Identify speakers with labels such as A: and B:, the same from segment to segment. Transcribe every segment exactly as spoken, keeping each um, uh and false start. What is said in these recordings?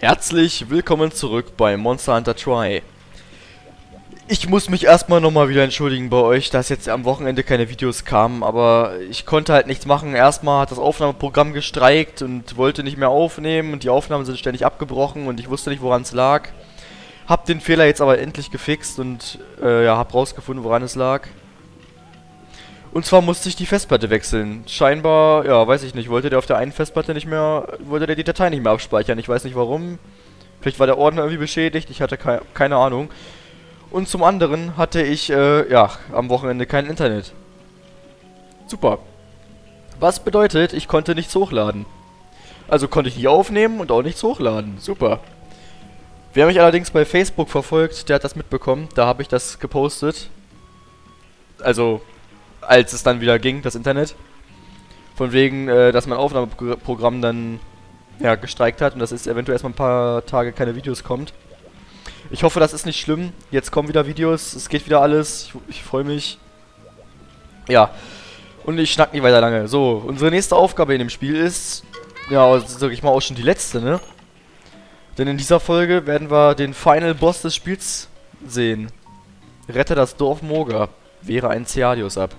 A: Herzlich willkommen zurück bei Monster Hunter Tri. Ich muss mich erstmal nochmal wieder entschuldigen bei euch, dass jetzt am Wochenende keine Videos kamen, aber ich konnte halt nichts machen. Erstmal hat das Aufnahmeprogramm gestreikt und wollte nicht mehr aufnehmen und die Aufnahmen sind ständig abgebrochen und ich wusste nicht, woran es lag. Hab den Fehler jetzt aber endlich gefixt und äh, ja, hab rausgefunden, woran es lag. Und zwar musste ich die Festplatte wechseln. Scheinbar, ja, weiß ich nicht, wollte der auf der einen Festplatte nicht mehr, wollte der die Datei nicht mehr abspeichern. Ich weiß nicht warum. Vielleicht war der Ordner irgendwie beschädigt, ich hatte ke keine Ahnung. Und zum anderen hatte ich, äh, ja, am Wochenende kein Internet. Super. Was bedeutet, ich konnte nichts hochladen. Also konnte ich nicht aufnehmen und auch nichts hochladen. Super. Wer mich allerdings bei Facebook verfolgt, der hat das mitbekommen. Da habe ich das gepostet. Also als es dann wieder ging, das Internet. Von wegen, äh, dass mein Aufnahmeprogramm dann, ja, gestreikt hat und dass es eventuell erstmal ein paar Tage keine Videos kommt. Ich hoffe, das ist nicht schlimm. Jetzt kommen wieder Videos, es geht wieder alles. Ich, ich freue mich. Ja. Und ich schnack nicht weiter lange. So, unsere nächste Aufgabe in dem Spiel ist, ja, sag ich mal, auch schon die letzte, ne? Denn in dieser Folge werden wir den Final Boss des Spiels sehen. Rette das Dorf Moga. Wehre ein Ceadius ab.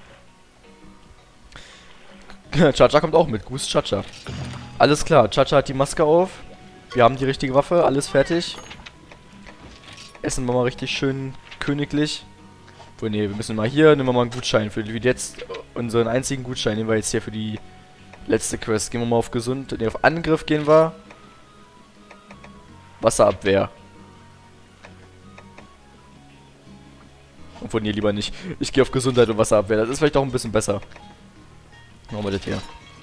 A: Chacha kommt auch mit. Gruß Chacha. Alles klar, Chacha hat die Maske auf. Wir haben die richtige Waffe, alles fertig. Essen wir mal richtig schön königlich. Obwohl, ne, wir müssen mal hier, nehmen wir mal einen Gutschein. Für wie jetzt, unseren einzigen Gutschein nehmen wir jetzt hier für die letzte Quest. Gehen wir mal auf gesund, ne, auf Angriff gehen wir. Wasserabwehr. Obwohl, nee, lieber nicht. Ich gehe auf Gesundheit und Wasserabwehr. Das ist vielleicht auch ein bisschen besser. Machen wir das hier.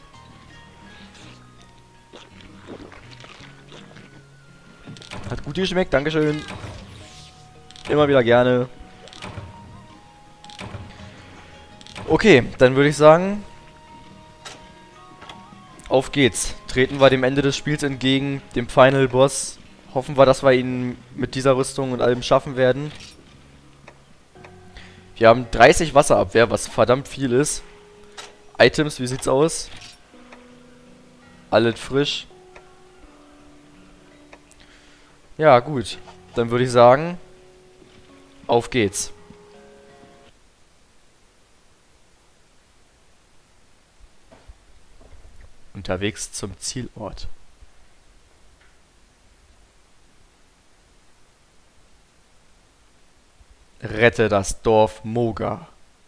A: Hat gut geschmeckt, dankeschön. Immer wieder gerne. Okay, dann würde ich sagen, auf geht's. Treten wir dem Ende des Spiels entgegen, dem Final Boss. Hoffen wir, dass wir ihn mit dieser Rüstung und allem schaffen werden. Wir haben dreißig Wasserabwehr, was verdammt viel ist. Items, wie sieht's aus? Alles frisch. Ja, gut. Dann würde ich sagen, auf geht's. Unterwegs zum Zielort. Rette das Dorf Moga.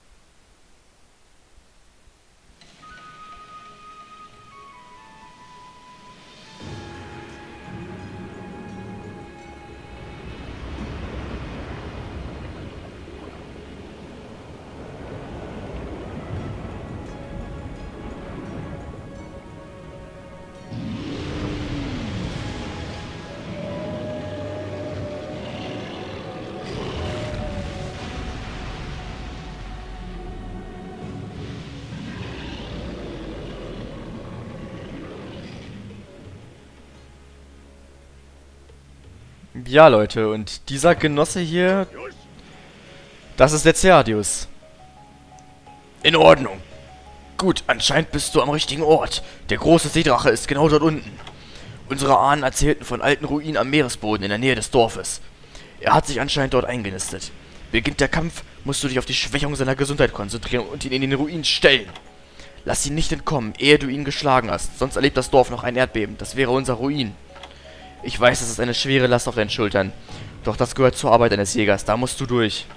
A: Ja, Leute, und dieser Genosse hier, das ist der Ceadius. In Ordnung. Gut, anscheinend bist du am richtigen Ort. Der große Seedrache ist genau dort unten. Unsere Ahnen erzählten von alten Ruinen am Meeresboden in der Nähe des Dorfes. Er hat sich anscheinend dort eingenistet. Beginnt der Kampf, musst du dich auf die Schwächung seiner Gesundheit konzentrieren und ihn in den Ruinen stellen. Lass ihn nicht entkommen, ehe du ihn geschlagen hast, sonst erlebt das Dorf noch ein Erdbeben. Das wäre unser Ruin. Ich weiß, es ist eine schwere Last auf deinen Schultern. Doch das gehört zur Arbeit eines Jägers. Da musst du durch.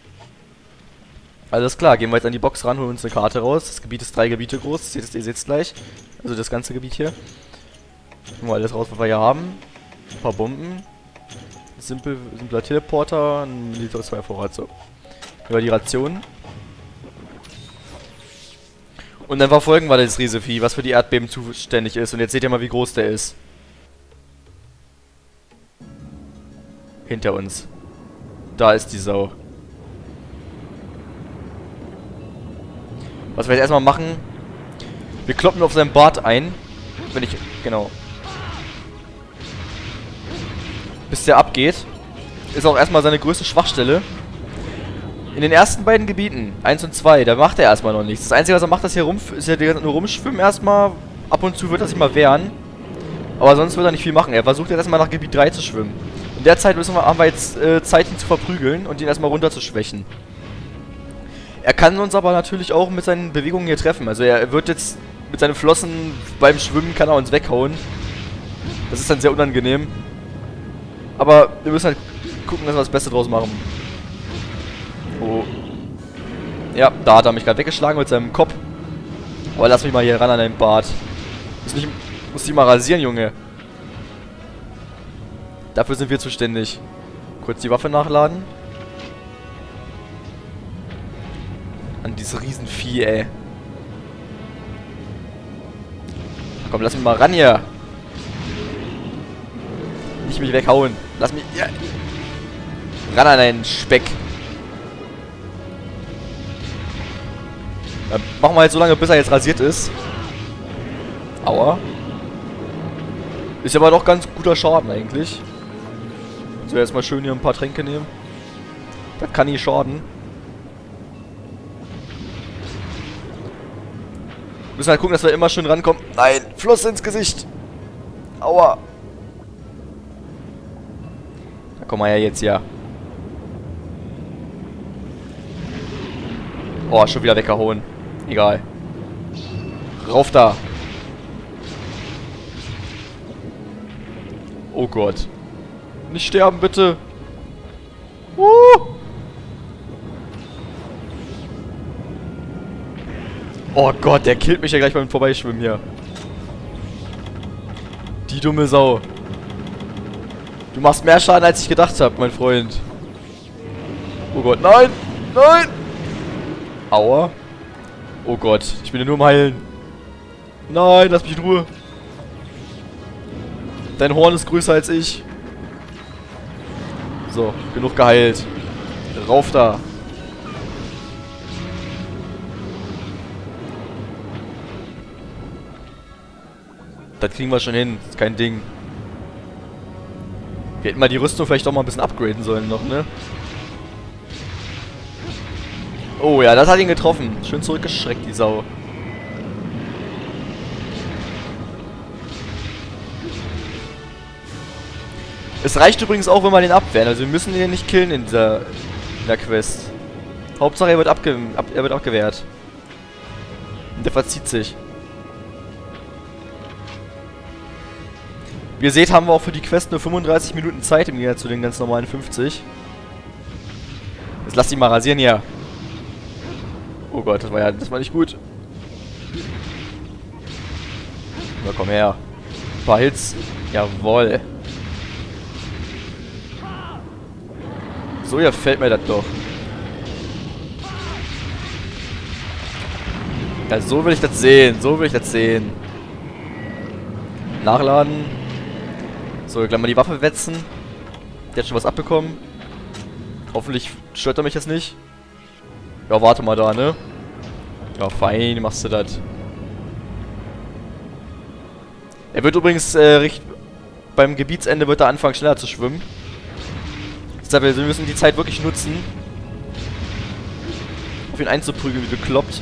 A: Alles klar, gehen wir jetzt an die Box ran, holen uns eine Karte raus. Das Gebiet ist drei Gebiete groß. Ihr seht es gleich. Also das ganze Gebiet hier. Holen wir alles raus, was wir hier haben. Ein paar Bomben. Simpel, simpler Teleporter. Ein Liter zwei Vorrat. So. Über die Rationen. Und dann verfolgen wir das Riesenvieh, was für die Erdbeben zuständig ist. Und jetzt seht ihr mal, wie groß der ist. Hinter uns. Da ist die Sau. Was wir jetzt erstmal machen, wir kloppen auf seinen Bart ein. Wenn ich, genau. Bis der abgeht. Ist auch erstmal seine größte Schwachstelle. In den ersten beiden Gebieten, eins und zwei, da macht er erstmal noch nichts. Das Einzige, was er macht, ist hier rum, ist ja nur rumschwimmen erstmal. Ab und zu wird er sich mal wehren. Aber sonst wird er nicht viel machen. Er versucht jetzt erstmal nach Gebiet drei zu schwimmen. In der Zeit müssen wir, haben wir jetzt äh, Zeit, ihn zu verprügeln und ihn erstmal runterzuschwächen. Er kann uns aber natürlich auch mit seinen Bewegungen hier treffen. Also er wird jetzt mit seinen Flossen beim Schwimmen kann er uns weghauen. Das ist dann sehr unangenehm. Aber wir müssen halt gucken, dass wir das Beste draus machen. Oh. Ja, da hat er mich gerade weggeschlagen mit seinem Kopf. Aber lass mich mal hier ran an den Bart. Muss nicht, muss dich mal rasieren, Junge. Dafür sind wir zuständig. Kurz die Waffe nachladen. An dieses Riesenvieh, ey. Komm, lass mich mal ran hier. Nicht mich weghauen. Lass mich... Ja. Ran an deinen Speck. Dann machen wir halt so lange, bis er jetzt rasiert ist. Aua. Ist aber doch ganz guter Schaden eigentlich. So, jetzt mal schön hier ein paar Tränke nehmen. Das kann nicht schaden. Müssen halt gucken, dass wir immer schön rankommen. Nein, Floss ins Gesicht. Aua. Da kommen wir ja jetzt ja. Oh, schon wieder weggehauen. Egal. Rauf da. Oh Gott. Nicht sterben, bitte. Uh. Oh Gott, der killt mich ja gleich beim Vorbeischwimmen hier. Die dumme Sau. Du machst mehr Schaden, als ich gedacht habe, mein Freund. Oh Gott, nein! Nein! Aua. Oh Gott, ich bin ja nur am Heilen. Nein, lass mich in Ruhe. Dein Horn ist größer als ich. So, genug geheilt. Rauf da. Das kriegen wir schon hin. Ist kein Ding. Wir hätten mal die Rüstung vielleicht auch mal ein bisschen upgraden sollen noch, ne? Oh ja, das hat ihn getroffen. Schön zurückgeschreckt, die Sau. Es reicht übrigens auch, wenn wir den abwehren. Also wir müssen den nicht killen in dieser in der Quest. Hauptsache er wird, abge ab er wird abgewehrt. Und der verzieht sich. Wie ihr seht, haben wir auch für die Quest nur fünfunddreißig Minuten Zeit im Gegensatz zu den ganz normalen fünfzig. Jetzt lass dich mal rasieren hier. Oh Gott, das war ja, das war nicht gut. Na komm her. Ein paar Hits. Jawohl. So, ja, fällt mir das doch. Ja, so will ich das sehen. So will ich das sehen. Nachladen. So, gleich mal die Waffe wetzen. Der hat schon was abbekommen. Hoffentlich stört er mich jetzt nicht. Ja, warte mal da, ne? Ja, fein, machst du das. Er wird übrigens, äh, richt beim Gebietsende wird er anfangen, schneller zu schwimmen. Deshalb, wir müssen die Zeit wirklich nutzen, auf ihn einzuprügeln, wie bekloppt.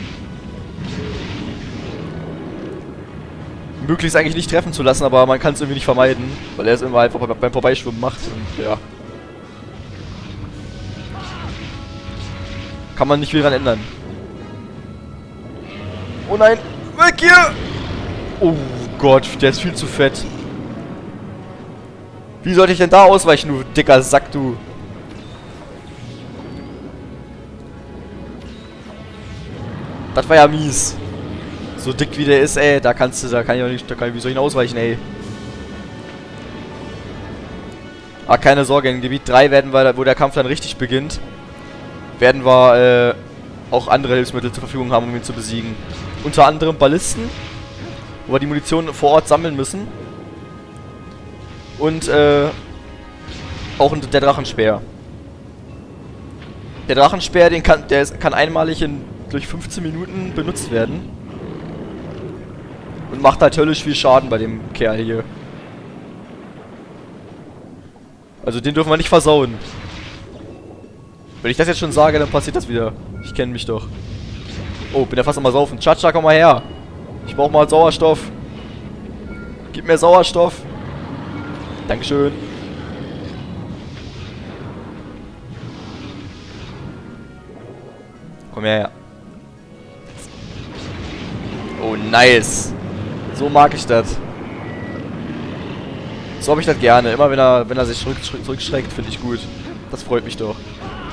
A: Möglichst eigentlich nicht treffen zu lassen, aber man kann es irgendwie nicht vermeiden, weil er es immer einfach beim Vorbeischwimmen macht und ja. Kann man nicht viel dran ändern. Oh nein! Weg hier! Oh Gott, der ist viel zu fett. Wie sollte ich denn da ausweichen, du dicker Sack, du? Das war ja mies. So dick wie der ist, ey, da kannst du, da kann ich auch nicht, da kann ich, wie soll ich ihn ausweichen, ey? Aber keine Sorge, in Gebiet drei werden wir, wo der Kampf dann richtig beginnt, werden wir äh, auch andere Hilfsmittel zur Verfügung haben, um ihn zu besiegen. Unter anderem Ballisten, wo wir die Munition vor Ort sammeln müssen. Und äh, auch der Drachenspeer. Der Drachenspeer, den kann, der ist, kann einmalig in durch fünfzehn Minuten benutzt werden. Und macht halt höllisch viel Schaden bei dem Kerl hier. Also den dürfen wir nicht versauen. Wenn ich das jetzt schon sage, dann passiert das wieder. Ich kenne mich doch. Oh, bin ja fast am Saufen. Chacha, komm mal her. Ich brauche mal Sauerstoff. Gib mir Sauerstoff. Dankeschön. Komm her. Oh, nice. So mag ich das. So habe ich das gerne. Immer wenn er, wenn er sich zurück, zurückschreckt, finde ich gut. Das freut mich doch.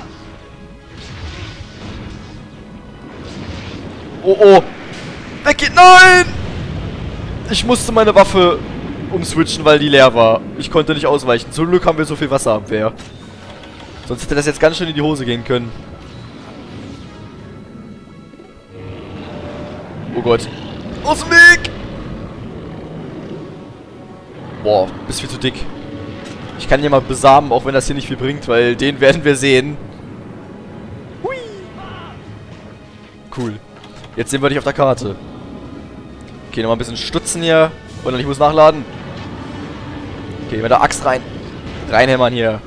A: Oh, oh. Weggeht. Nein! Ich musste meine Waffe umswitchen, weil die leer war. Ich konnte nicht ausweichen. Zum Glück haben wir so viel Wasserabwehr. Sonst hätte das jetzt ganz schön in die Hose gehen können. Oh Gott. Aus dem Weg! Boah, bist viel zu dick. Ich kann hier mal besamen, auch wenn das hier nicht viel bringt, weil den werden wir sehen. Hui. Cool. Jetzt sehen wir dich auf der Karte. Okay, nochmal ein bisschen stutzen hier. Und dann ich muss nachladen. Okay, mit der Axt rein. Reinhämmern hier.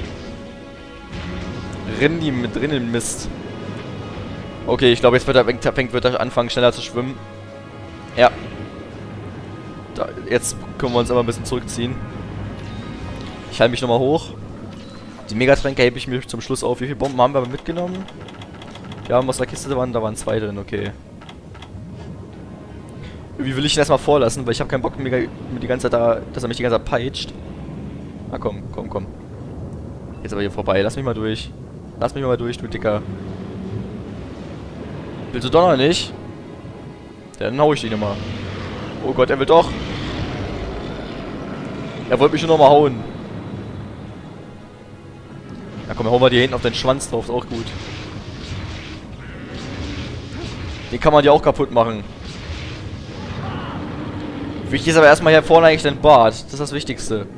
A: Rinn die mit drin in Mist. Okay, ich glaube, jetzt wird er, fängt, wird er anfangen, schneller zu schwimmen. Ja. Da, jetzt können wir uns aber ein bisschen zurückziehen. Ich halte mich nochmal hoch. Die Megatränke hebe ich mir zum Schluss auf. Wie viele Bomben haben wir aber mitgenommen? Wir haben aus der Kiste, da waren, da waren zwei drin, okay. Wie will ich ihn erstmal vorlassen, weil ich habe keinen Bock, mir die ganze Zeit da, dass er mich die ganze Zeit peitscht. Na komm, komm, komm. Jetzt aber hier vorbei. Lass mich mal durch. Lass mich mal durch, du Dicker. Willst du doch noch nicht? Dann hau ich dich nochmal. Oh Gott, er will doch. Er wollte mich nur nochmal hauen. Na komm, hauen wir dir hinten auf den Schwanz drauf. Ist auch gut. Den kann man ja auch kaputt machen. Wichtig ist aber erstmal hier vorne eigentlich dein Bart. Das ist das Wichtigste.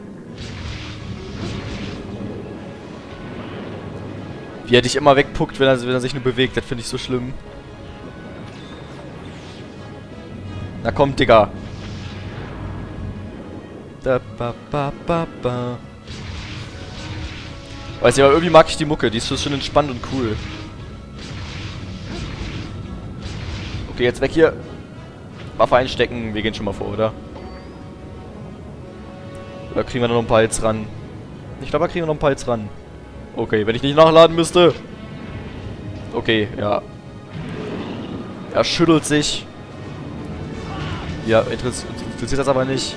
A: Wie er dich immer wegpuckt, wenn er, wenn er sich nur bewegt. Das finde ich so schlimm. Na komm, Digga. Da, ba, ba, ba, ba. Weiß ich, aber irgendwie mag ich die Mucke. Die ist so schön entspannt und cool. Okay, jetzt weg hier. Waffe einstecken. Wir gehen schon mal vor, oder? Oder kriegen wir noch ein paar Hits ran? Ich glaube, da kriegen wir noch ein paar Hits ran. Okay, wenn ich nicht nachladen müsste. Okay, ja. Er schüttelt sich. Ja, interessiert das aber nicht.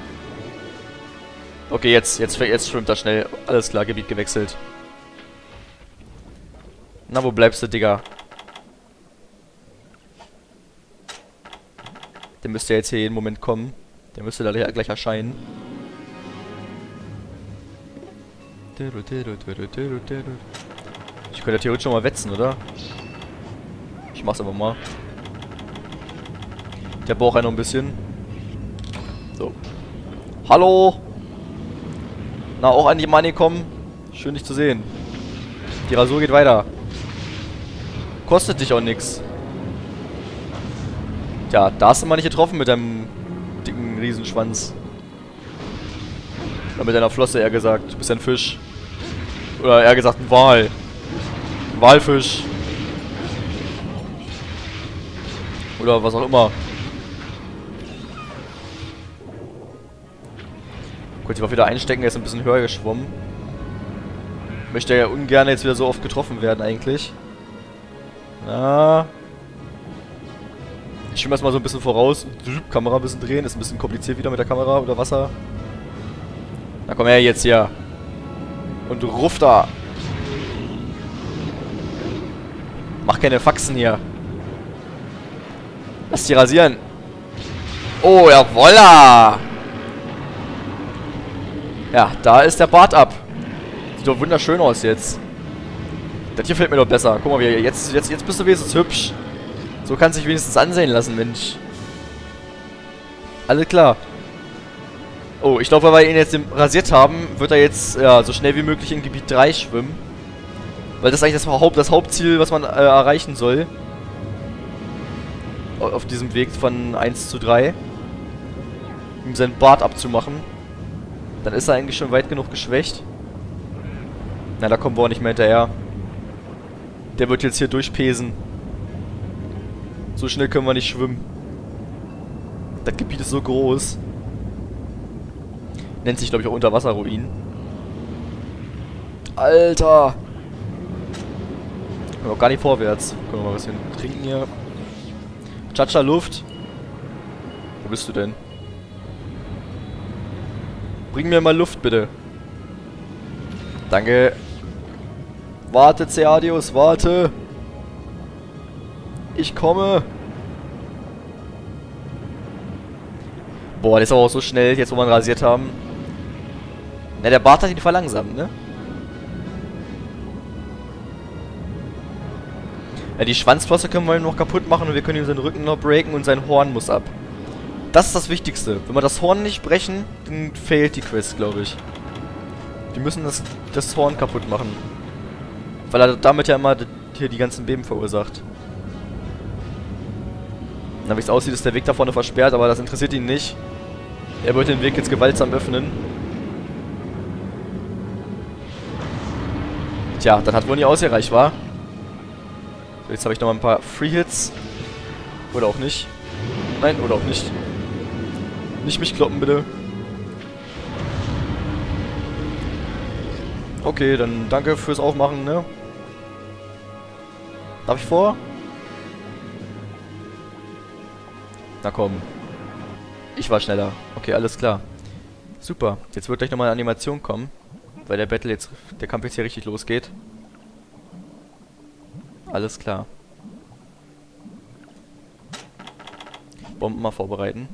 A: Okay, jetzt, jetzt, jetzt schwimmt er schnell. Alles klar, Gebiet gewechselt. Na, wo bleibst du, Digga? Der müsste jetzt hier jeden Moment kommen. Der müsste da gleich erscheinen. Ich könnte theoretisch schon mal wetzen, oder? Ich mach's aber mal. Der braucht ja noch ein bisschen. So. Hallo! Na, auch an die Money kommen. Schön, dich zu sehen. Die Rasur geht weiter. Kostet dich auch nix. Tja, da hast du mal nicht getroffen mit deinem dicken Riesenschwanz. Oder mit deiner Flosse, eher gesagt. Du bist ein Fisch. Oder eher gesagt ein Wal. Ein Walfisch. Oder was auch immer. Kurz die Waffe wieder einstecken, er ist ein bisschen höher geschwommen. Möchte ja ungern jetzt wieder so oft getroffen werden eigentlich. Na. Ich schwimme erstmal so ein bisschen voraus. Kamera ein bisschen drehen, ist ein bisschen kompliziert wieder mit der Kamera oder Wasser. Na komm her jetzt hier. Und ruff da. Mach keine Faxen hier. Lass die rasieren. Oh, jawolla. Ja, da ist der Bart ab. Sieht doch wunderschön aus jetzt. Das hier fällt mir doch besser. Guck mal, wie jetzt, jetzt, jetzt bist du wenigstens hübsch. So kannst du dich wenigstens ansehen lassen, Mensch. Alles klar. Oh, ich glaube, weil wir ihn jetzt rasiert haben, wird er jetzt ja, so schnell wie möglich in Gebiet drei schwimmen. Weil das ist eigentlich das, Haupt, das Hauptziel, was man äh, erreichen soll. Auf diesem Weg von eins zu drei. Um seinen Bart abzumachen. Dann ist er eigentlich schon weit genug geschwächt. Na, da kommen wir auch nicht mehr hinterher. Der wird jetzt hier durchpesen. So schnell können wir nicht schwimmen. Das Gebiet ist so groß. Nennt sich, glaube ich, auch Unterwasserruin. Alter! Aber auch gar nicht vorwärts. Können wir mal was hin trinken hier. Chacha Luft. Wo bist du denn? Bring mir mal Luft, bitte. Danke. Warte, Ceadius, warte. Ich komme. Boah, der ist aber auch so schnell, jetzt wo wir ihn rasiert haben. Na, der Bart hat ihn verlangsamt, ne? Ja, die Schwanzflosse können wir ihm noch kaputt machen und wir können ihm seinen Rücken noch breaken und sein Horn muss ab. Das ist das Wichtigste. Wenn wir das Horn nicht brechen, dann fehlt die Quest, glaube ich. Wir müssen das, das Horn kaputt machen. Weil er damit ja immer hier die ganzen Beben verursacht. Na, wie es aussieht, ist der Weg da vorne versperrt, aber das interessiert ihn nicht. Er wird den Weg jetzt gewaltsam öffnen. Tja, dann hat wohl nie ausgereicht, wa? So, jetzt habe ich noch mal ein paar Free Hits. Oder auch nicht. Nein, oder auch nicht. Nicht mich kloppen, bitte. Okay, dann danke fürs Aufmachen, ne? Darf ich vor? Na komm. Ich war schneller. Okay, alles klar. Super. Jetzt wird gleich nochmal eine Animation kommen. Weil der Battle jetzt, der Kampf jetzt hier richtig losgeht. Alles klar. Bomben mal vorbereiten.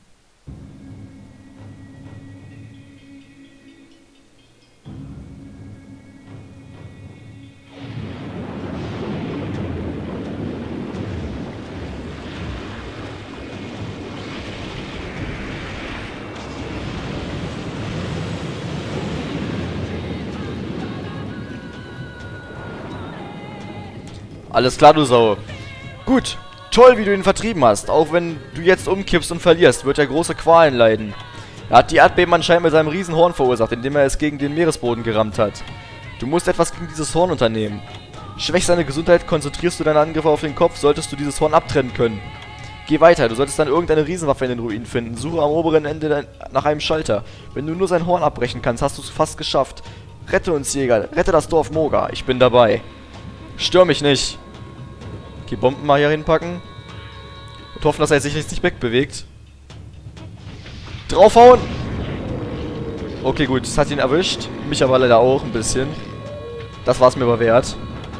A: Alles klar, du Sau. Gut. Toll, wie du ihn vertrieben hast. Auch wenn du jetzt umkippst und verlierst, wird er große Qualen leiden. Er hat die Erdbeben anscheinend mit seinem Riesenhorn verursacht, indem er es gegen den Meeresboden gerammt hat. Du musst etwas gegen dieses Horn unternehmen. Schwächst deine Gesundheit, konzentrierst du deine Angriffe auf den Kopf, solltest du dieses Horn abtrennen können. Geh weiter, du solltest dann irgendeine Riesenwaffe in den Ruinen finden. Suche am oberen Ende nach einem Schalter. Wenn du nur sein Horn abbrechen kannst, hast du es fast geschafft. Rette uns, Jäger. Rette das Dorf Moga. Ich bin dabei. Stör mich nicht. Die Bomben mal hier hinpacken. Und hoffen, dass er sich jetzt nicht wegbewegt. Draufhauen! Okay, gut. Das hat ihn erwischt. Mich aber leider auch ein bisschen. Das war es mir aber wert.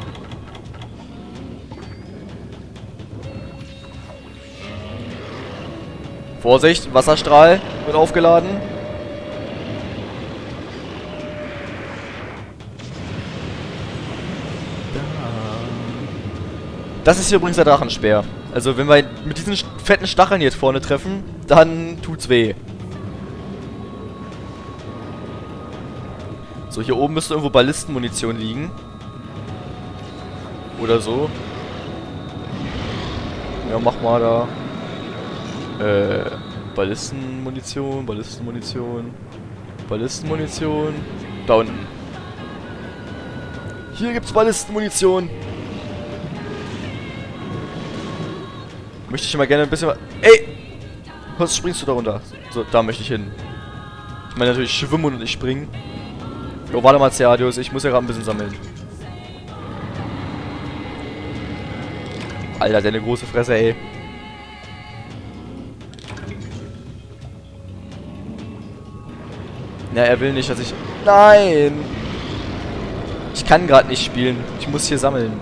A: Vorsicht, Wasserstrahl wird aufgeladen. Das ist hier übrigens der Drachenspeer. Also wenn wir mit diesen fetten Stacheln hier vorne treffen, dann tut's weh. So, hier oben müsste irgendwo Ballistenmunition liegen. Oder so. Ja, mach mal da. Äh, Ballistenmunition, Ballistenmunition, Ballistenmunition. Da unten. Hier gibt's Ballistenmunition. Möchte ich mal gerne ein bisschen... Ey! Was springst du da runter? So, da möchte ich hin. Ich meine natürlich schwimmen und nicht springen. Jo, warte mal, Ceadius. Ich muss ja gerade ein bisschen sammeln. Alter, deine große Fresse, ey. Na, er will nicht, dass ich... Nein! Ich kann gerade nicht spielen. Ich muss hier sammeln.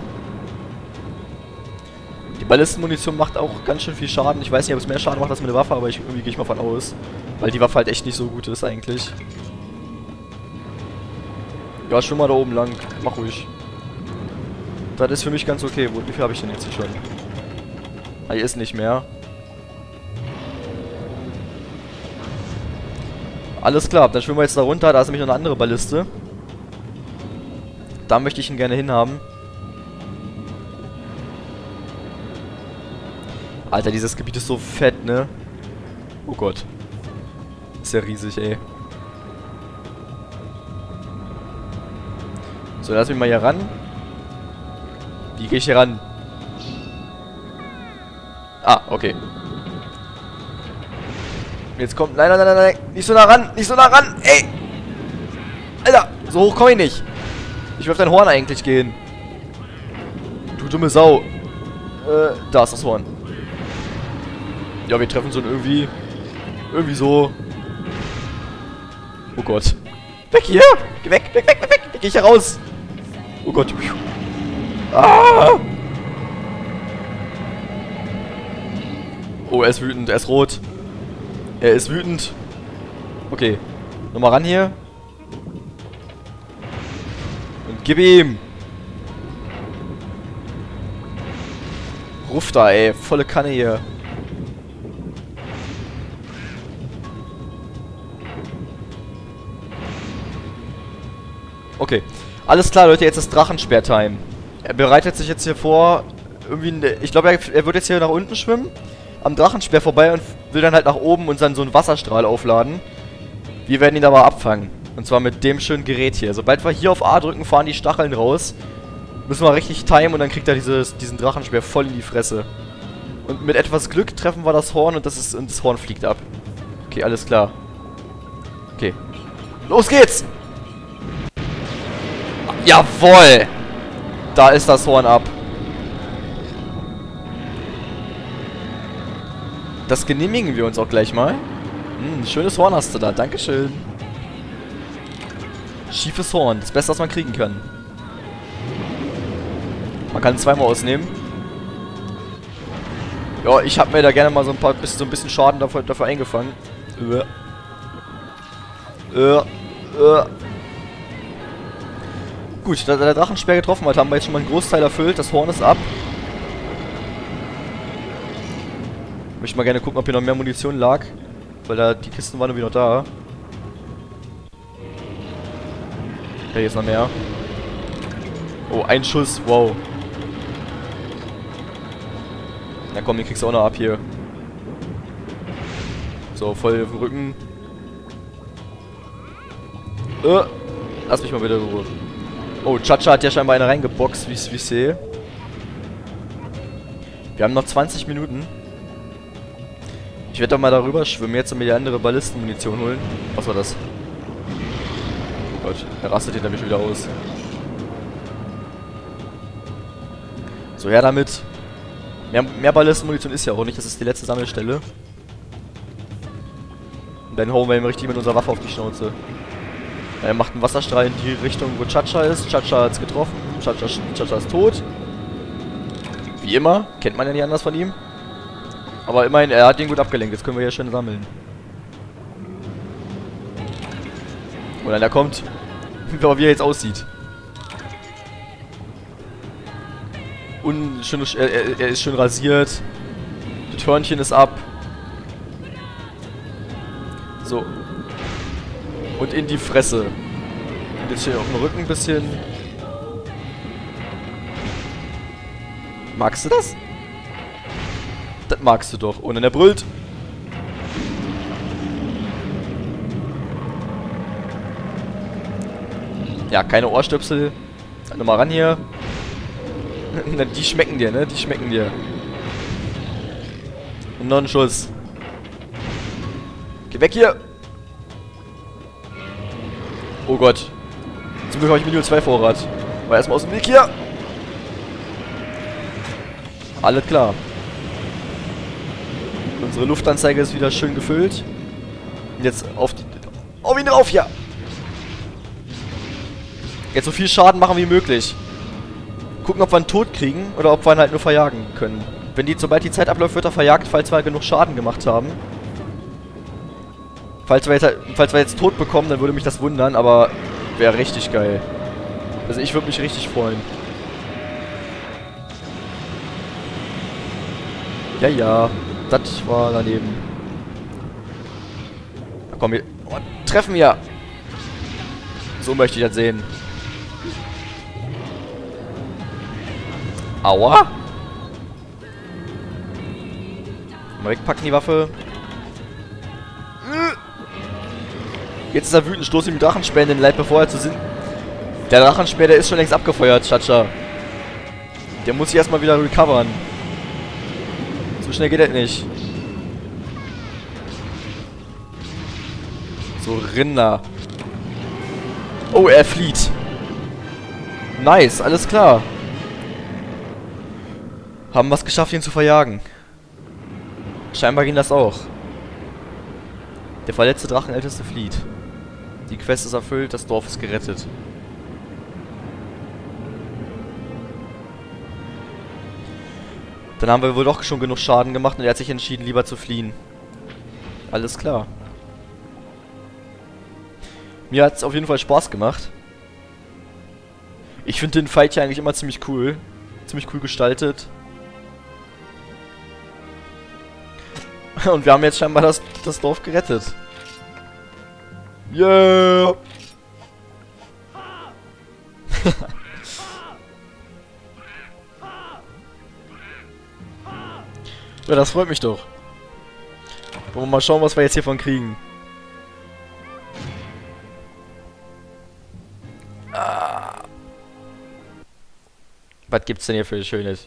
A: Die Ballistenmunition macht auch ganz schön viel Schaden. Ich weiß nicht, ob es mehr Schaden macht als mit der Waffe, aber ich, irgendwie gehe ich mal von aus. Weil die Waffe halt echt nicht so gut ist eigentlich. Ja, schon mal da oben lang. Mach ruhig. Das ist für mich ganz okay. Wie viel habe ich denn jetzt hier schon? Ah, hier ist nicht mehr. Alles klar, dann schwimmen wir jetzt da runter. Da ist nämlich noch eine andere Balliste. Da möchte ich ihn gerne hinhaben. Alter, dieses Gebiet ist so fett, ne? Oh Gott. Ist ja riesig, ey. So, lass mich mal hier ran. Wie gehe ich hier ran? Ah, okay. Jetzt kommt... Nein, nein, nein, nein, nein. Nicht so nah ran. Nicht so nah ran. Ey. Alter. So hoch komme ich nicht. Ich will auf dein Horn eigentlich gehen. Du dumme Sau. Äh, da ist das Horn. Ja, wir treffen so irgendwie... Irgendwie so... Oh Gott. Weg hier! Geh weg, weg, weg, weg, weg! Geh ich hier raus! Oh Gott. Ah! Oh, er ist wütend, er ist rot. Er ist wütend. Okay. Nochmal ran hier. Und gib ihm! Ruff da, ey. Volle Kanne hier. Okay. Alles klar, Leute, jetzt ist Drachensperr-Time. Er bereitet sich jetzt hier vor, irgendwie, ich glaube, er, er wird jetzt hier nach unten schwimmen, am Drachensperr vorbei und will dann halt nach oben und dann so einen Wasserstrahl aufladen. Wir werden ihn aber abfangen. Und zwar mit dem schönen Gerät hier. Sobald wir hier auf A drücken, fahren die Stacheln raus. Müssen wir richtig timen und dann kriegt er dieses, diesen Drachensperr voll in die Fresse. Und mit etwas Glück treffen wir das Horn und das, ist, und das Horn fliegt ab. Okay, alles klar. Okay. Los geht's! Jawohl! Da ist das Horn ab. Das genehmigen wir uns auch gleich mal. Hm, schönes Horn hast du da. Dankeschön. Schiefes Horn. Das Beste, was man kriegen kann. Man kann es zweimal ausnehmen. Ja, ich habe mir da gerne mal so ein paar so ein bisschen Schaden dafür, dafür eingefangen. Äh. Äh. Äh. Gut, da der Drachensperr getroffen hat, haben wir jetzt schon mal einen Großteil erfüllt. Das Horn ist ab. Ich möchte mal gerne gucken, ob hier noch mehr Munition lag. Weil da die Kisten waren irgendwie noch da. Ja, hier ist noch mehr. Oh, ein Schuss, wow. Na komm, den kriegst du auch noch ab hier. So, voll auf den Rücken. Äh, lass mich mal wieder in Ruhe. Oh, Chacha hat ja scheinbar eine reingeboxt, wie ich sehe. Wir haben noch zwanzig Minuten. Ich werde doch mal darüber schwimmen jetzt und mir die andere Ballistenmunition holen. Was war das? Oh Gott, er rastet hinter mir schon wieder aus. So, her damit. Mehr, mehr Ballistenmunition ist ja auch nicht, das ist die letzte Sammelstelle. Und dann hauen wir ihm richtig mit unserer Waffe auf die Schnauze. Er macht einen Wasserstrahl in die Richtung, wo Chacha ist. Chacha hat's getroffen. Chacha, Chacha ist tot. Wie immer. Kennt man ja nicht anders von ihm. Aber immerhin, er hat ihn gut abgelenkt. Jetzt können wir hier schön sammeln. Und dann er kommt. Wie er jetzt aussieht. Und schön, er, er ist schön rasiert. Das Hörnchen ist ab. So. Und in die Fresse. Und jetzt hier auf dem Rücken ein bisschen. Magst du das? Das magst du doch. Und dann er brüllt. Ja, keine Ohrstöpsel. Dann nochmal ran hier. Die schmecken dir, ne? Die schmecken dir. Und noch ein Schuss. Geh weg hier! Oh Gott. Zum Glück habe ich Minus zwei Vorrat. War erstmal aus dem Weg hier. Alles klar. Unsere Luftanzeige ist wieder schön gefüllt. Und jetzt auf die... Auf ihn drauf, ja! Jetzt so viel Schaden machen wie möglich. Gucken, ob wir einen Tod kriegen oder ob wir ihn halt nur verjagen können. Wenn die, sobald die Zeit abläuft, wird er verjagt, falls wir genug Schaden gemacht haben. Falls wir, jetzt, falls wir jetzt tot bekommen, dann würde mich das wundern, aber wäre richtig geil. Also ich würde mich richtig freuen. Ja, ja. Das war daneben. Da kommen wir... Oh, treffen wir! So möchte ich das sehen. Aua! Mal wegpacken die Waffe. Jetzt ist er wütend, stoß ihm Drachensperr in den Leib, bevor er zu sind. Der Drachensperr, der ist schon längst abgefeuert, Chacha. Der muss sich erstmal wieder recovern. So schnell geht das nicht. So Rinder. Oh, er flieht. Nice, alles klar. Haben wir es geschafft, ihn zu verjagen. Scheinbar ging das auch. Der verletzte Drachenälteste flieht. Die Quest ist erfüllt, das Dorf ist gerettet. Dann haben wir wohl doch schon genug Schaden gemacht und er hat sich entschieden, lieber zu fliehen. Alles klar. Mir hat es auf jeden Fall Spaß gemacht. Ich finde den Fight hier eigentlich immer ziemlich cool. Ziemlich cool gestaltet. Und wir haben jetzt scheinbar das, das Dorf gerettet. Yeah! Ja, das freut mich doch. Wollen wir mal schauen, was wir jetzt hiervon kriegen. Ah. Was gibt's denn hier für Schönes?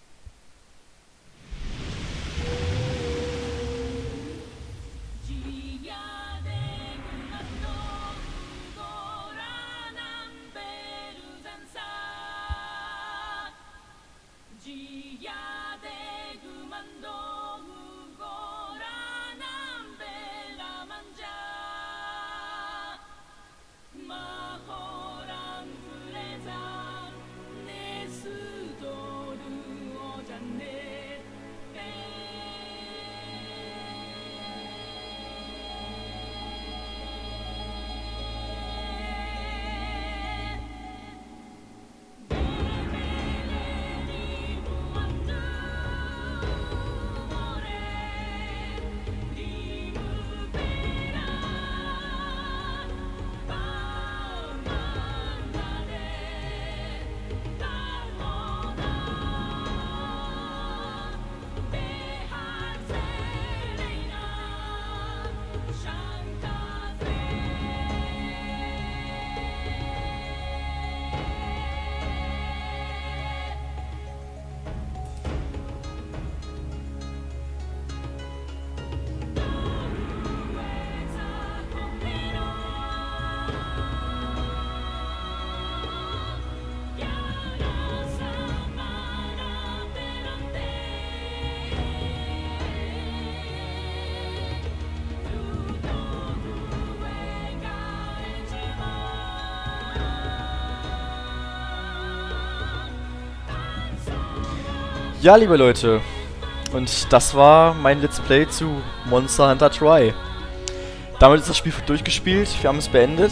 A: Ja, liebe Leute, und das war mein Let's Play zu Monster Hunter Tri. Damit ist das Spiel durchgespielt, wir haben es beendet.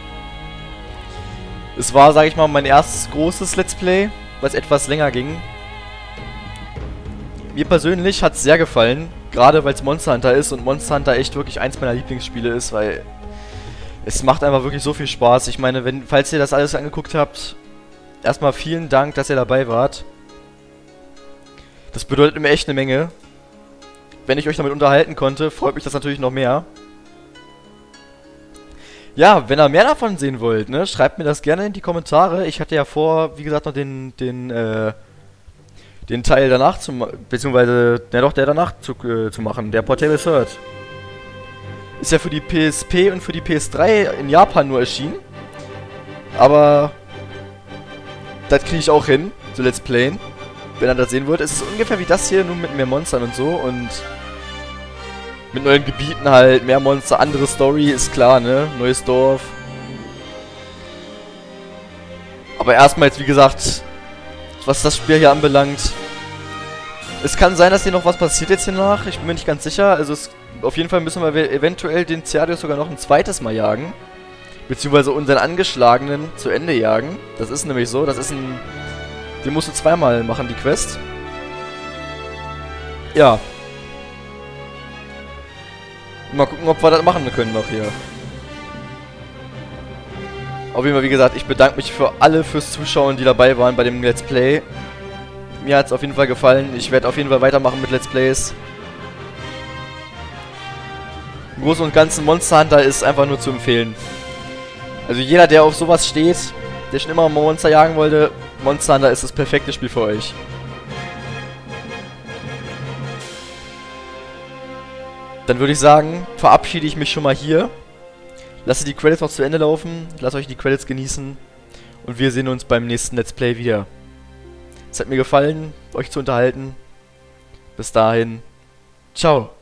A: Es war, sage ich mal, mein erstes großes Let's Play, weil es etwas länger ging. Mir persönlich hat es sehr gefallen, gerade weil es Monster Hunter ist und Monster Hunter echt wirklich eins meiner Lieblingsspiele ist, weil es macht einfach wirklich so viel Spaß. Ich meine, wenn, falls ihr das alles angeguckt habt, erstmal vielen Dank, dass ihr dabei wart. Das bedeutet mir echt eine Menge. Wenn ich euch damit unterhalten konnte, freut mich das natürlich noch mehr. Ja, wenn ihr mehr davon sehen wollt, ne, schreibt mir das gerne in die Kommentare. Ich hatte ja vor, wie gesagt, noch den, den, äh, den Teil danach zu machen, beziehungsweise, ja doch, der danach zu, äh, zu machen, der Portable Third. Ist ja für die P S P und für die P S drei in Japan nur erschienen. Aber das kriege ich auch hin, so Let's Playen. Wenn ihr das sehen wollt, es ist ungefähr wie das hier, nur mit mehr Monstern und so und mit neuen Gebieten halt, mehr Monster, andere Story, ist klar, ne? Neues Dorf. Aber erstmal jetzt, wie gesagt, was das Spiel hier anbelangt, es kann sein, dass hier noch was passiert jetzt hier nach, ich bin mir nicht ganz sicher, also es, auf jeden Fall müssen wir eventuell den Cerdius sogar noch ein zweites Mal jagen, beziehungsweise unseren Angeschlagenen zu Ende jagen, das ist nämlich so, das ist ein... Den musst du zweimal machen, die Quest. Ja. Mal gucken, ob wir das machen können noch hier. Auf jeden Fall, wie gesagt, ich bedanke mich für alle fürs Zuschauen, die dabei waren bei dem Let's Play. Mir hat es auf jeden Fall gefallen. Ich werde auf jeden Fall weitermachen mit Let's Plays. Im Großen und Ganzen Monster Hunter ist einfach nur zu empfehlen. Also jeder, der auf sowas steht, der schon immer mal Monster jagen wollte, Monster Hunter ist das perfekte Spiel für euch. Dann würde ich sagen, verabschiede ich mich schon mal hier. lasst die Credits noch zu Ende laufen. Lasst euch die Credits genießen. Und wir sehen uns beim nächsten Let's Play wieder. Es hat mir gefallen, euch zu unterhalten. Bis dahin. Ciao.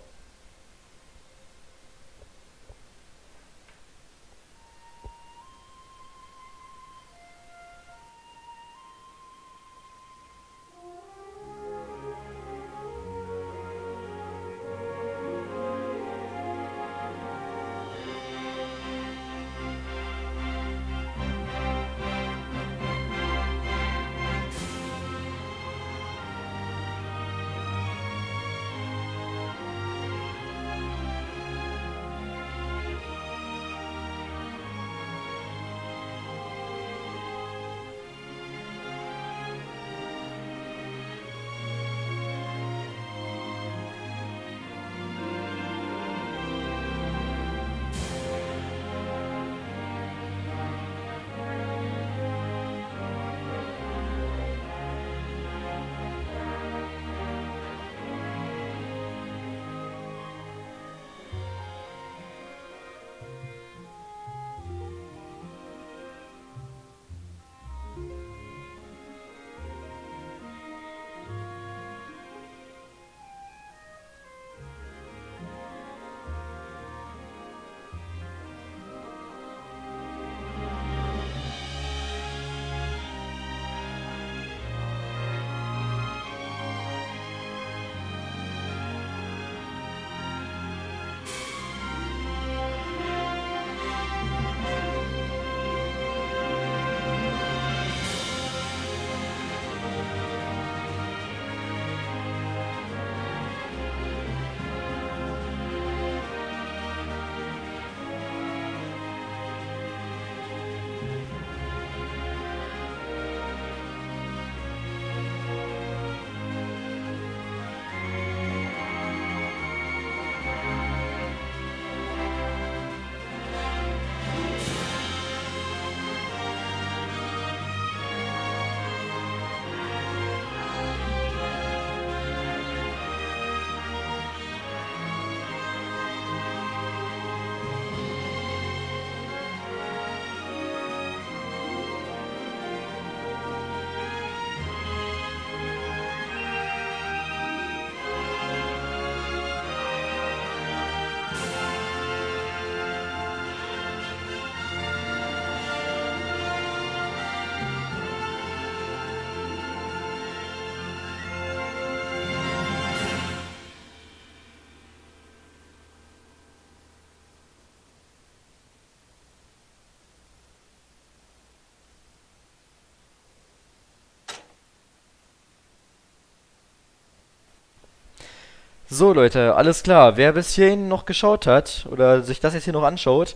A: So Leute, alles klar. Wer bis hierhin noch geschaut hat oder sich das jetzt hier noch anschaut,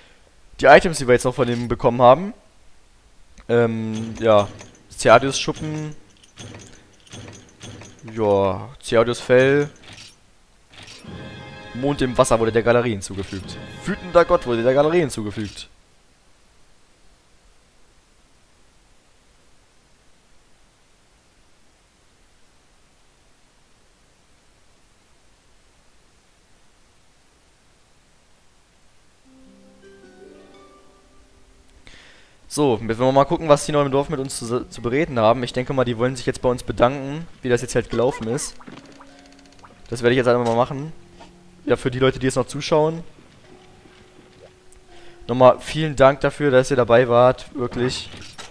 A: die Items, die wir jetzt noch von ihm bekommen haben, ähm, ja, Ceadius Schuppen, ja, Ceadius Fell, Mond im Wasser wurde der Galerie hinzugefügt. Wütender Gott wurde der Galerie hinzugefügt. So, wenn wir mal gucken, was die noch im Dorf mit uns zu, zu bereden haben. Ich denke mal, die wollen sich jetzt bei uns bedanken, wie das jetzt halt gelaufen ist. Das werde ich jetzt einfach mal machen. Ja, für die Leute, die jetzt noch zuschauen. Nochmal vielen Dank dafür, dass ihr dabei wart, wirklich.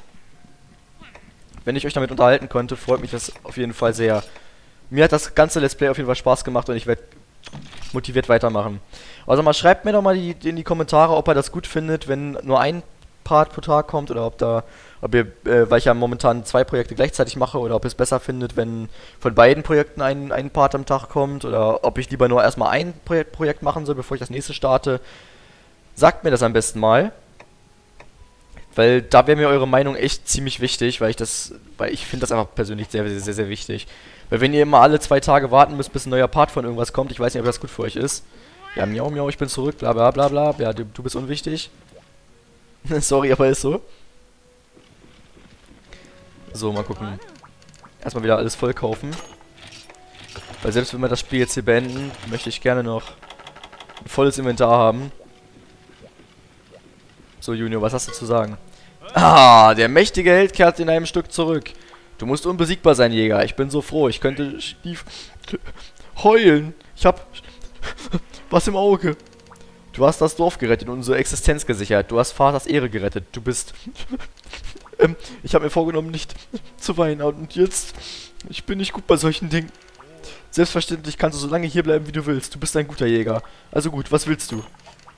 A: Wenn ich euch damit unterhalten konnte, freut mich das auf jeden Fall sehr. Mir hat das ganze Let's Play auf jeden Fall Spaß gemacht und ich werde motiviert weitermachen. Also mal schreibt mir doch mal die, in die Kommentare, ob ihr das gut findet, wenn nur ein Part pro Tag kommt oder ob da, ob ihr, äh, weil ich ja momentan zwei Projekte gleichzeitig mache, oder ob ihr es besser findet, wenn von beiden Projekten ein, ein Part am Tag kommt, oder ob ich lieber nur erstmal ein Projekt, Projekt machen soll, bevor ich das nächste starte. Sagt mir das am besten mal, weil da wäre mir eure Meinung echt ziemlich wichtig, weil ich das, weil ich finde das einfach persönlich sehr, sehr, sehr, sehr wichtig. Weil wenn ihr immer alle zwei Tage warten müsst, bis ein neuer Part von irgendwas kommt, ich weiß nicht, ob das gut für euch ist. Ja, miau, miau, ich bin zurück, bla, bla, bla, bla, ja, du, du bist unwichtig. Sorry, aber ist so. So, mal gucken. Erstmal wieder alles voll kaufen. Weil selbst wenn wir das Spiel jetzt hier beenden, möchte ich gerne noch ein volles Inventar haben. So, Junior, was hast du zu sagen? Ah, der mächtige Held kehrt in einem Stück zurück. Du musst unbesiegbar sein, Jäger. Ich bin so froh. Ich könnte schief heulen. Ich hab was im Auge. Du hast das Dorf gerettet und unsere Existenz gesichert. Du hast Vaters Ehre gerettet. Du bist... ähm, ich habe mir vorgenommen, nicht zu weinen. Und jetzt... Ich bin nicht gut bei solchen Dingen. Selbstverständlich kannst du so lange hier bleiben, wie du willst. Du bist ein guter Jäger. Also gut, was willst du?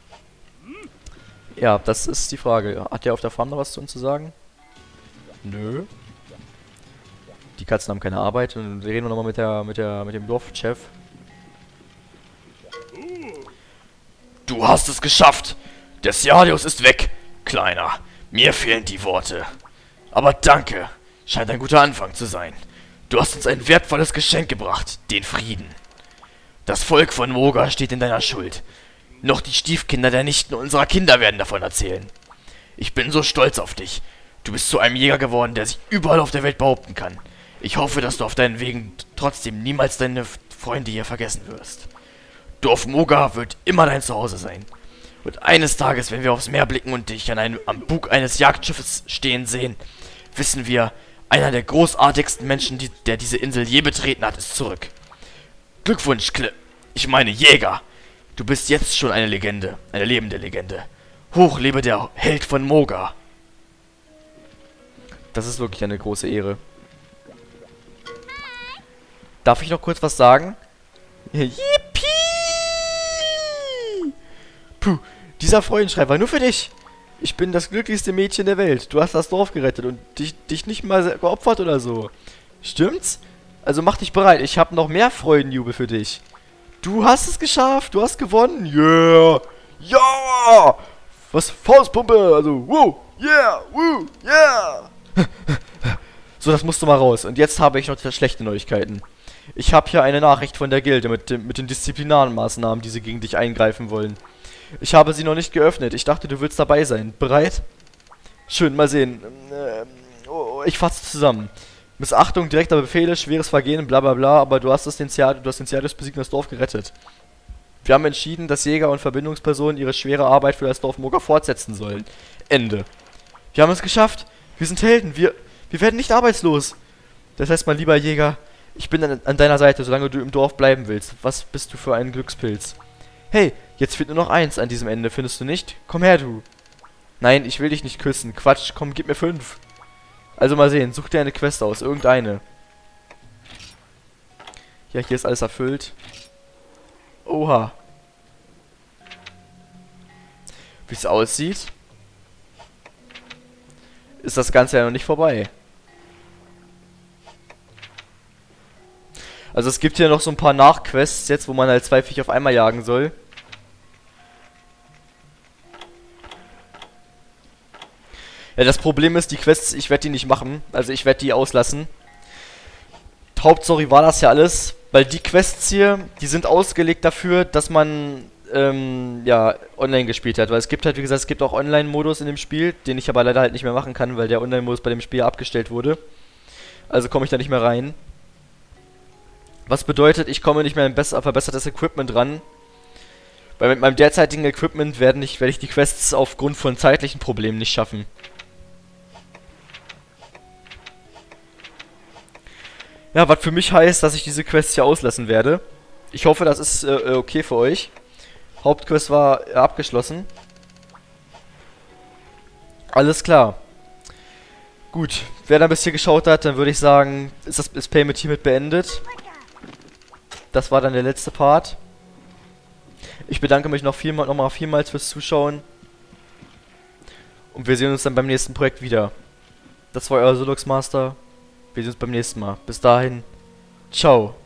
A: Ja, das ist die Frage. Hat der auf der Farm noch was zu uns zu sagen? Nö. Die Katzen haben keine Arbeit. Und reden wir nochmal mit der, mit der, mit dem Dorfchef.
B: Du hast es geschafft! Der Siadius ist weg, Kleiner. Mir fehlen die Worte. Aber danke. Scheint ein guter Anfang zu sein. Du hast uns ein wertvolles Geschenk gebracht, den Frieden. Das Volk von Moga steht in deiner Schuld. Noch die Stiefkinder der Nichten unserer Kinder werden davon erzählen. Ich bin so stolz auf dich. Du bist zu einem Jäger geworden, der sich überall auf der Welt behaupten kann. Ich hoffe, dass du auf deinen Wegen trotzdem niemals deine Freunde hier vergessen wirst. Dorf Moga wird immer dein Zuhause sein. Und eines Tages, wenn wir aufs Meer blicken und dich an einem, am Bug eines Jagdschiffes stehen sehen, wissen wir, einer der großartigsten Menschen, die, der diese Insel je betreten hat, ist zurück. Glückwunsch, Kle... Ich meine, Jäger! Du bist jetzt schon eine Legende, eine lebende Legende. Hoch lebe der Held von Moga!
A: Das ist wirklich eine große Ehre. Darf ich noch kurz was sagen? Yippie! Puh, dieser Freudenschrei war nur für dich. Ich bin das glücklichste Mädchen der Welt. Du hast das Dorf gerettet und dich, dich nicht mal geopfert oder so. Stimmt's? Also mach dich bereit. Ich habe noch mehr Freudenjubel für dich. Du hast es geschafft. Du hast gewonnen. Yeah. Ja. Was? Faustpumpe. Also, wow. Yeah. Woo. Yeah. So, das musst du mal raus. Und jetzt habe ich noch schlechte Neuigkeiten. Ich habe hier eine Nachricht von der Gilde mit, dem, mit den Disziplinarmaßnahmen, die sie gegen dich eingreifen wollen. Ich habe sie noch nicht geöffnet. Ich dachte, du willst dabei sein. Bereit? Schön, mal sehen. Ähm, oh, ich fasse zusammen. Missachtung direkter Befehle, schweres Vergehen, bla bla bla, aber du hast es den Siadius, du hast den Siadius besiegt und das Dorf gerettet. Wir haben entschieden, dass Jäger und Verbindungspersonen ihre schwere Arbeit für das Dorf Moga fortsetzen sollen. Ende. Wir haben es geschafft. Wir sind Helden. Wir, wir werden nicht arbeitslos. Das heißt, mein lieber Jäger, ich bin an, an deiner Seite, solange du im Dorf bleiben willst. Was bist du für ein Glückspilz? Hey, jetzt fehlt nur noch eins an diesem Ende, findest du nicht? Komm her, du. Nein, ich will dich nicht küssen. Quatsch, komm, gib mir fünf. Also mal sehen, such dir eine Quest aus, irgendeine. Ja, hier ist alles erfüllt. Oha. Wie es aussieht, ist das Ganze ja noch nicht vorbei. Also es gibt hier noch so ein paar Nachquests jetzt, wo man halt zwei Viecher auf einmal jagen soll. Ja, das Problem ist, die Quests, ich werde die nicht machen. Also ich werde die auslassen. Hauptstory war das ja alles, weil die Quests hier, die sind ausgelegt dafür, dass man, ähm, ja, online gespielt hat. Weil es gibt halt, wie gesagt, es gibt auch Online-Modus in dem Spiel, den ich aber leider halt nicht mehr machen kann, weil der Online-Modus bei dem Spiel abgestellt wurde. Also komme ich da nicht mehr rein. Was bedeutet, ich komme nicht mehr an besser, verbessertes Equipment ran. Weil mit meinem derzeitigen Equipment werden ich, werde ich die Quests aufgrund von zeitlichen Problemen nicht schaffen. Ja, was für mich heißt, dass ich diese Quests hier auslassen werde. Ich hoffe, das ist äh, okay für euch. Hauptquest war äh, abgeschlossen. Alles klar. Gut, wer da bis hier geschaut hat, dann würde ich sagen, ist das ist Payment hiermit beendet. Das war dann der letzte Part. Ich bedanke mich noch vielmal, nochmal vielmals fürs Zuschauen. Und wir sehen uns dann beim nächsten Projekt wieder. Das war euer Solux Master. Wir sehen uns beim nächsten Mal. Bis dahin. Ciao.